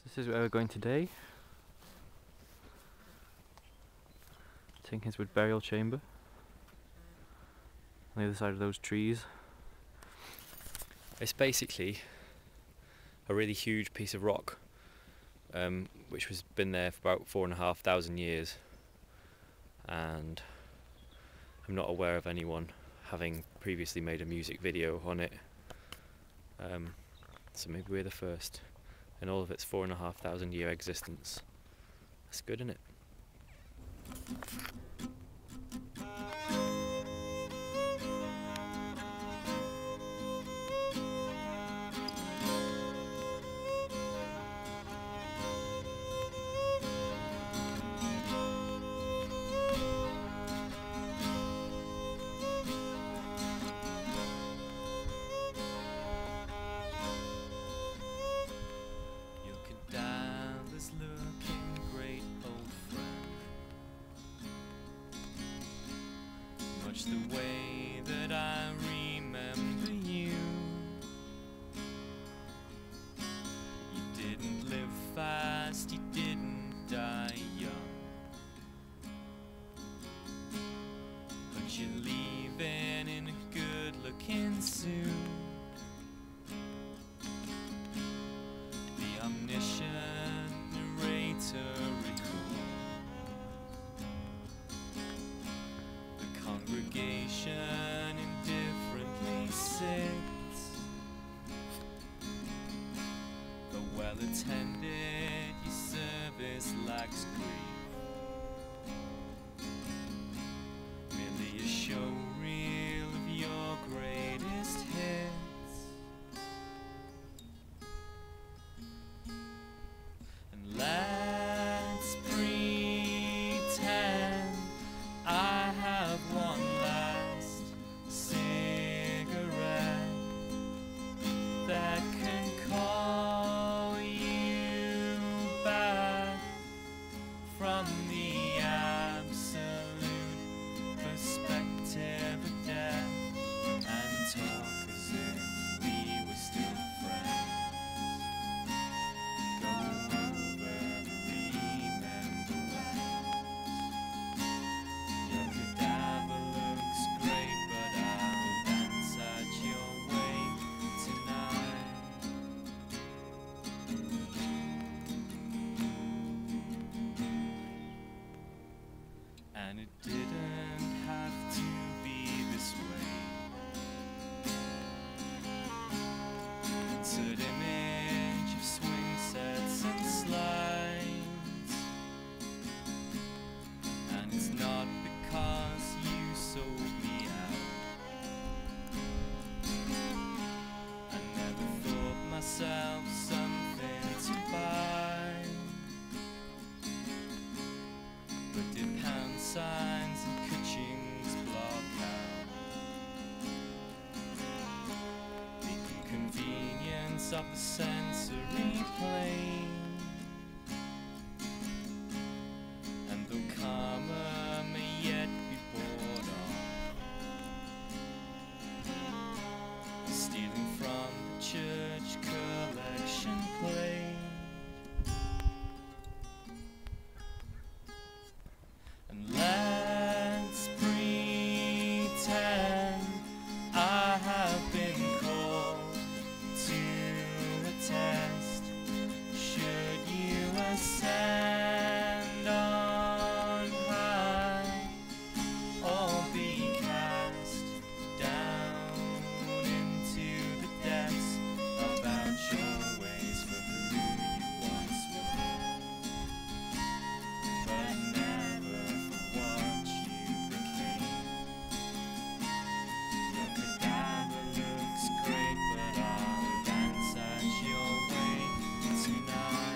This is where we're going today. Tinkinswood Burial Chamber. On the other side of those trees. It's basically a really huge piece of rock, which has been there for about 4,500 years, and I'm not aware of anyone having previously made a music video on it, so maybe we're the first in all of its 4,500 year existence. That's good, isn't it? Much the way that I remember you. You didn't live fast, you didn't die young, but you're leaving in a good-looking suit. The omniscient narrator recalls congregation indifferently sits, but well attended, your service lacks grief. Merely a show reel of your greatest hits, and let's pretend I have one last cigarette that can call you back from the absolute perspective of death, and talk as if we were still friends. Go over the remembrance. Your cadaver looks great, but I'll dance at your wake tonight. And it didn't have to be this way. Insert image of swing sets and slides, and it's not because you sold me out. I never thought myself something to buy, but did pound signs and Kachings block out the inconvenience of the sensory plane? And though karma may yet be bought on, stealing from the church collection plate, and let's pretend I have been called to a test. Should you ascend on high, or be cast down into the depths about your ways for who you once were, but never for what you became. Your cadaver looks great, but I'll dance at your wake tonight.